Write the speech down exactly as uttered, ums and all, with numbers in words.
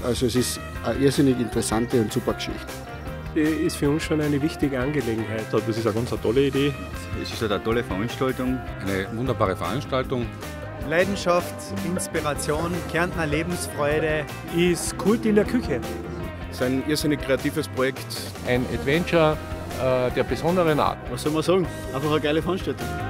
Also es ist eine irrsinnig interessante und super Geschichte. Ist für uns schon eine wichtige Angelegenheit. Das ist eine ganz tolle Idee. Es ist eine tolle Veranstaltung. Eine wunderbare Veranstaltung. Leidenschaft, Inspiration, Kärntner Lebensfreude. Ist Kult in der Küche. Es ist ein irrsinnig kreatives Projekt. Ein Adventure äh, der besonderen Art. Was soll man sagen? Einfach eine geile Veranstaltung.